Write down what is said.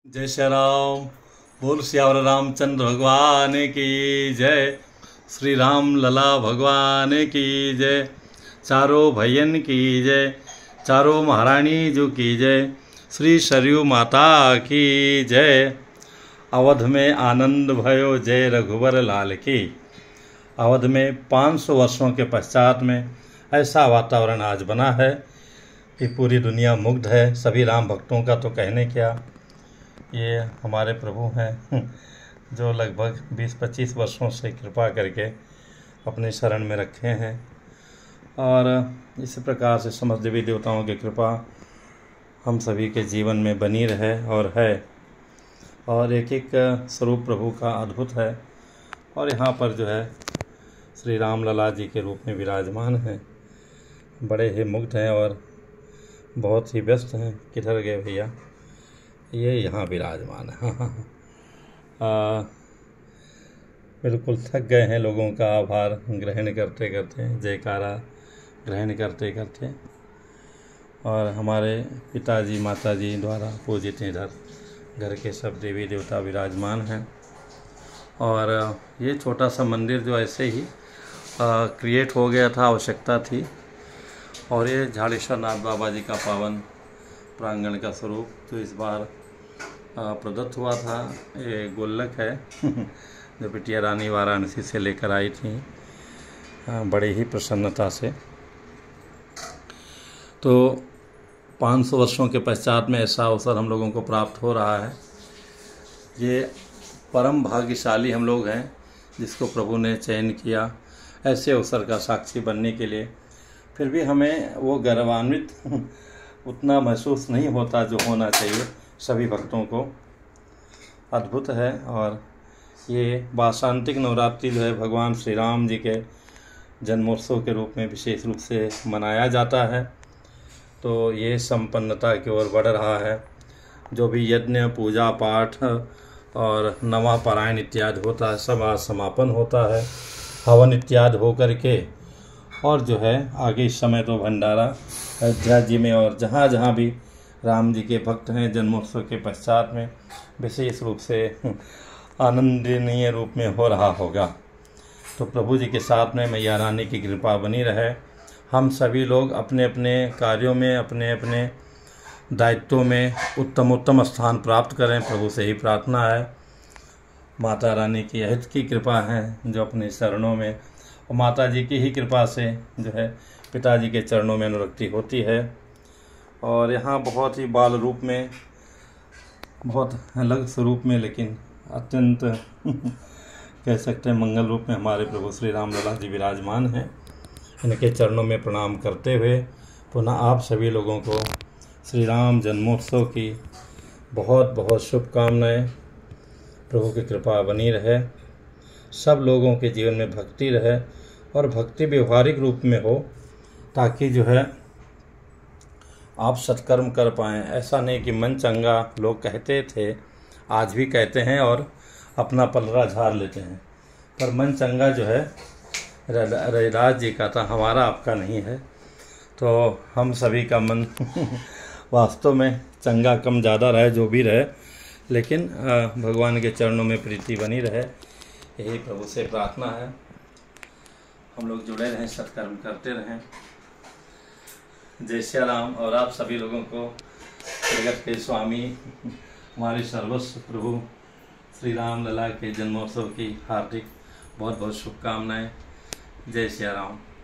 जय श्री राम। बोल सियावर रामचंद्र भगवान की जय। श्री राम लला भगवान की जय। चारों भैयन की जय। चारों महारानी जो की जय। श्री सरयू माता की जय। अवध में आनंद भयो जय रघुवर लाल की। अवध में 500 वर्षों के पश्चात में ऐसा वातावरण आज बना है कि पूरी दुनिया मुग्ध है। सभी राम भक्तों का तो कहने क्या, ये हमारे प्रभु हैं जो लगभग 20-25 वर्षों से कृपा करके अपने शरण में रखे हैं और इस प्रकार से समस्त देवी देवताओं की कृपा हम सभी के जीवन में बनी रहे और है। और एक एक स्वरूप प्रभु का अद्भुत है और यहाँ पर जो है श्री राम लला जी के रूप में विराजमान हैं। बड़े ही मुग्ध हैं और बहुत ही व्यस्त हैं। किधर गए भैया? ये यहाँ विराजमान है। बिल्कुल थक गए हैं। लोगों का आभार ग्रहण करते करते, जयकारा ग्रहण करते करते, और हमारे पिताजी माताजी द्वारा पूजित इधर घर के सब देवी देवता विराजमान हैं। और ये छोटा सा मंदिर जो ऐसे ही क्रिएट हो गया था, आवश्यकता थी। और ये झाड़ेश्वर नाथ बाबा जी का पावन प्रांगण का स्वरूप जो इस बार प्रदत्त हुआ था, ये गोलक है जो बिटिया रानी वाराणसी से लेकर आई थी बड़ी ही प्रसन्नता से। तो 500 वर्षों के पश्चात में ऐसा अवसर हम लोगों को प्राप्त हो रहा है। ये परम भाग्यशाली हम लोग हैं जिसको प्रभु ने चयन किया ऐसे अवसर का साक्षी बनने के लिए। फिर भी हमें वो गौरवान्वित उतना महसूस नहीं होता जो होना चाहिए सभी भक्तों को। अद्भुत है। और ये वासंतिक नवरात्रि जो है भगवान श्री राम जी के जन्मोत्सव के रूप में विशेष रूप से मनाया जाता है। तो ये संपन्नता की ओर बढ़ रहा है। जो भी यज्ञ पूजा पाठ और नवा पारायण इत्यादि होता है सब आज समापन होता है हवन इत्यादि हो करके। और जो है आगे इस समय तो भंडारा अयोध्या जी में और जहाँ जहाँ भी राम जी के भक्त हैं जन्मोत्सव के पश्चात में विशेष रूप से आनंदनीय रूप में हो रहा होगा। तो प्रभु जी के साथ में मैया रानी की कृपा बनी रहे। हम सभी लोग अपने अपने कार्यों में अपने अपने दायित्वों में उत्तम स्थान प्राप्त करें, प्रभु से ही प्रार्थना है। माता रानी की अहित की कृपा है जो अपने चरणों में, और माता जी की ही कृपा से जो है पिताजी के चरणों में अनुरक्ति होती है। और यहाँ बहुत ही बाल रूप में, बहुत अलग स्वरूप में, लेकिन अत्यंत कह सकते हैं मंगल रूप में हमारे प्रभु श्री राम लला जी विराजमान हैं। इनके चरणों में प्रणाम करते हुए पुनः आप सभी लोगों को श्री राम जन्मोत्सव की बहुत बहुत शुभकामनाएं। प्रभु की कृपा बनी रहे, सब लोगों के जीवन में भक्ति रहे और भक्ति व्यवहारिक रूप में हो, ताकि जो है आप सत्कर्म कर पाएँ। ऐसा नहीं कि मन चंगा लोग कहते थे, आज भी कहते हैं और अपना पलड़ा झाड़ लेते हैं, पर मन चंगा जो है रविदास जी का था, हमारा आपका नहीं है। तो हम सभी का मन वास्तव में चंगा कम ज़्यादा रहे, जो भी रहे, लेकिन भगवान के चरणों में प्रीति बनी रहे, यही प्रभु से प्रार्थना है। हम लोग जुड़े रहें, सत्कर्म करते रहें। जय श्री राम। और आप सभी लोगों को जगत के स्वामी हमारे सर्वस्व प्रभु श्री राम लला के जन्मोत्सव की हार्दिक बहुत बहुत शुभकामनाएं। जय श्री राम।